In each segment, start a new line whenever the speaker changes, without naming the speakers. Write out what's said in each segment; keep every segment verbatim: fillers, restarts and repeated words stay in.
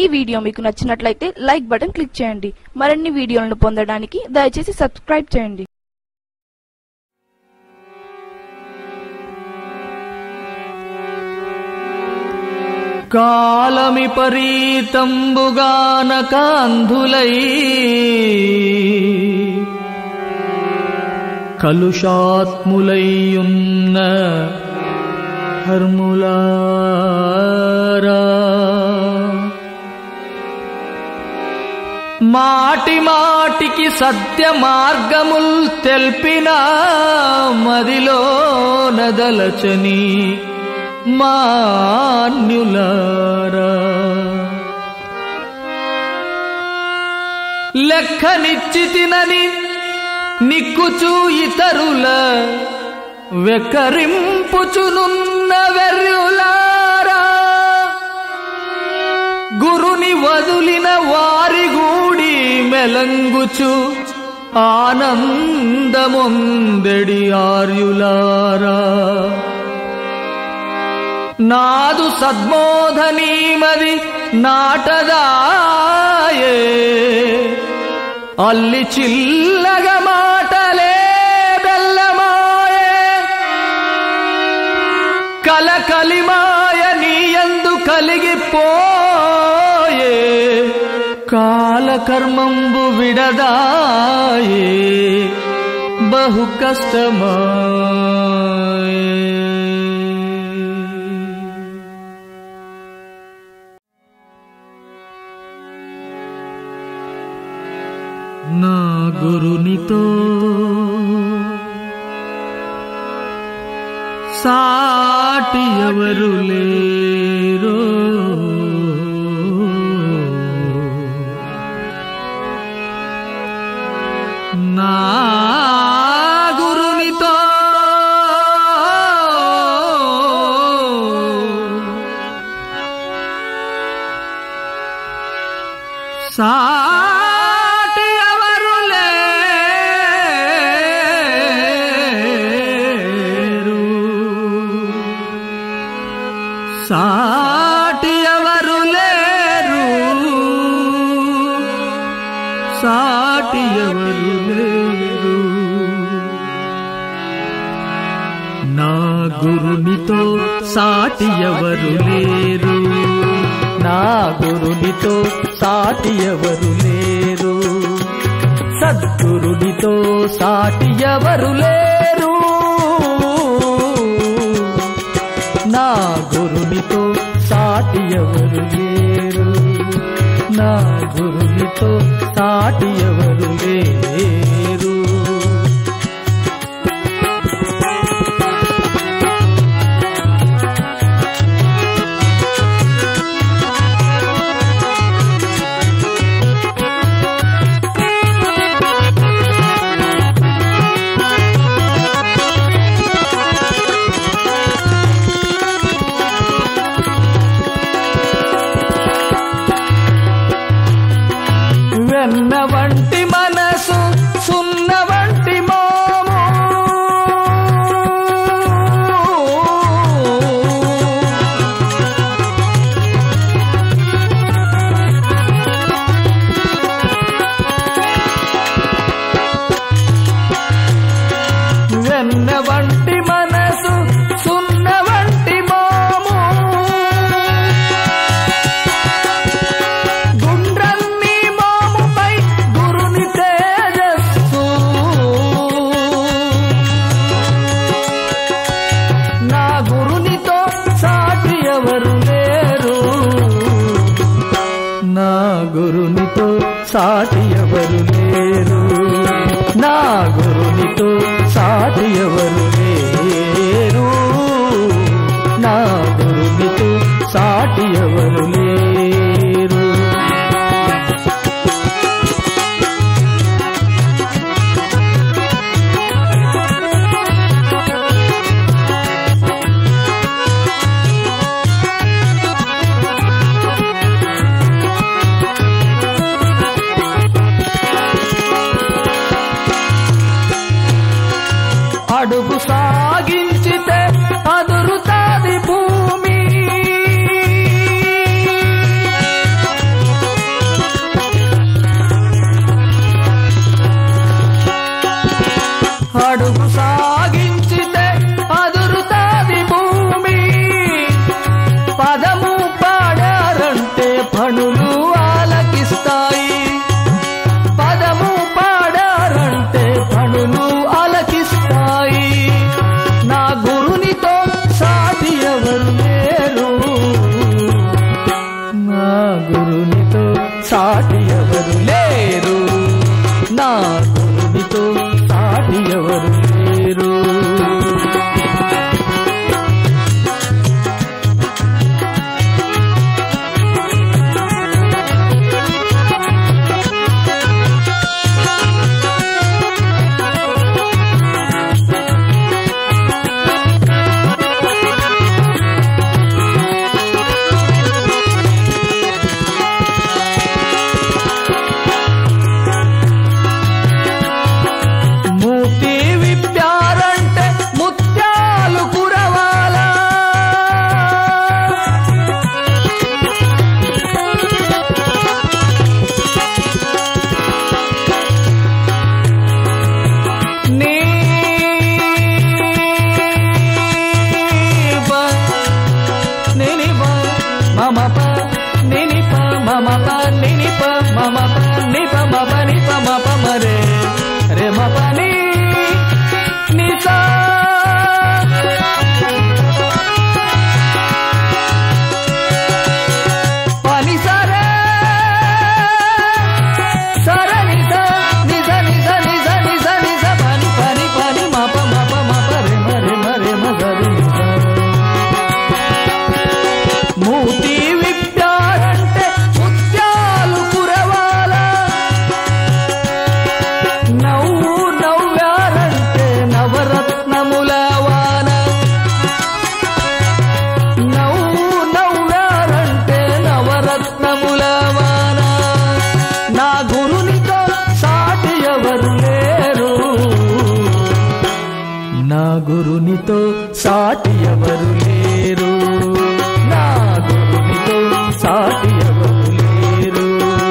ఈ వీడియో మీకు నచ్చినట్లయితే లైక్ బటన్ క్లిక్ చేయండి. మరిన్ని వీడియోలను పొందడానికి దయచేసి సబ్స్క్రైబ్ చేయండి.
కాలమిపరీతంబుగానక అంధులై కలుషాత్ములైయున్న కర్ములారా, మాటి మాటికి సత్య మార్గముల్ తెల్పిన మదిలో నదలచని మాన్యులారా, లెక్కనిచ్చితినని నిక్కుచూ ఇతరుల వెకరింపుచునున్న వెర్యులారా, గురుని వదులిన వారి గూడి మెలంగుచు ఆనందమొందెడి ఆర్యులారా, నాదు సద్బోధనీమది నాటదాయే అల్లి చిల్లగ మాటలే బెల్లమాయే, కలకలిమాయ నీయందు కలిగిపోయే కాలకర్మంబు విడదాయే బహు కష్టమాయే. నా గురునితో సాటి ఎవరు లేరో, నా గురునితో సా సాటి ఎవరు లేరు, సాటి ఎవరు లేరు, నా గురునితో సాటి ఎవరు లేరు, నా గురునితో సాటి ఎవరు లేరు, సద్గురునితో సాటి ఎవరు లేరు, నా గురునితో సాటి ఎవరు లేరు, నా గురునితో సాటి ఎవరు లేరు. వెన్న వంటి మనసు సున్న వంటి మోము, వెన్న వంటి మనసు సున్న వంటి మోము, నా గురునితో సాటి ఎవరు లేరు, నా గురునితో సాటి ఎవరు లేరు, నా గురునితో సాటి ఎవరు లేరు, నా గురునితో సాటి ఎవరు లేరు. అడుగు గురునితో సాటి ఎవరు లేరు, నా గురునితో సాటి ఎవరు లేరు.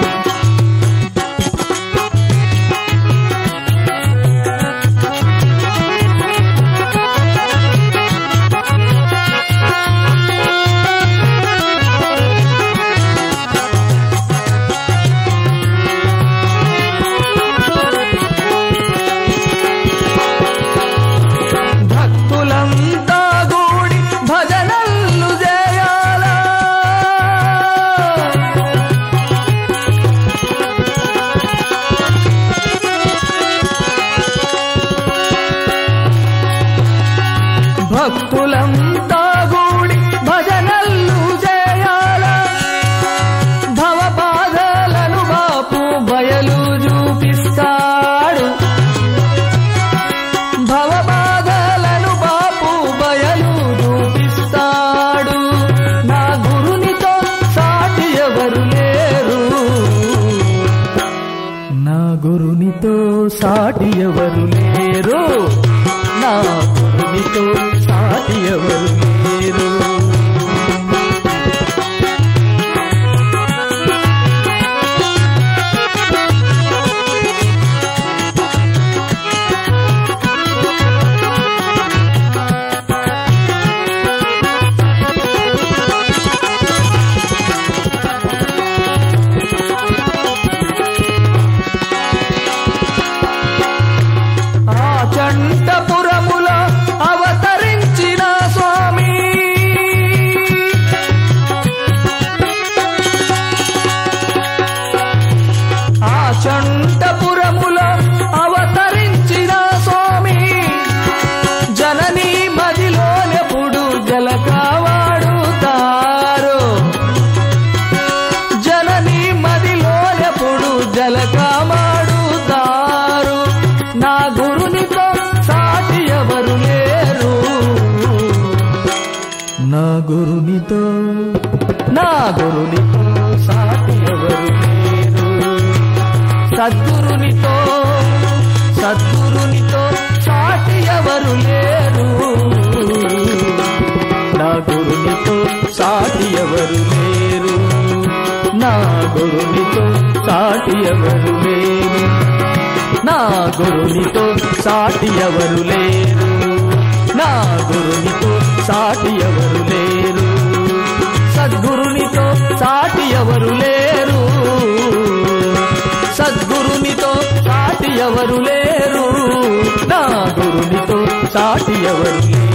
భక్తులంతా గూడి భజనల్లు చేయాల, భవబాధలను బాపు బయలు చూపిస్తాడు, భవబాధలను బాపు బయలు చూపిస్తాడు. నా గురునితో సాటి ఎవరు లేరు, నా గురునితో సాటి ఎవరు లేరు, నా గురునితో సాటి ఎవరు లేరు. చంటపురముల అవతరించిన స్వామి, ఆ చంటపురముల అవతరించిన స్వామి, జననీ మదిలోనెప్పుడు జలకావాడుతారు, జననీ మదిలోనెప్పుడు జలకావాడుతారు. నా గురునితో సాటి ఎవరు లేరు, నా గురునితో నా గురునితో సాటి ఎవరు లేరు. సద్గురునితో సద్గురునితో సాటి ఎవరు లేరు, నా గురునితో సాటి ఎవరు లేరు, నా గురునితో సాటి ఎవరు లేరు, నా గురునితో సాటి ఎవరు లేరు, నా గురునితో సాటి ఎవరు లేరు. సద్గురునితో సాటి ఎవరు లేరు, సద్గురునితో సాటి ఎవరు లేరు, నా గురునితో సాటి ఎవరు లేరు.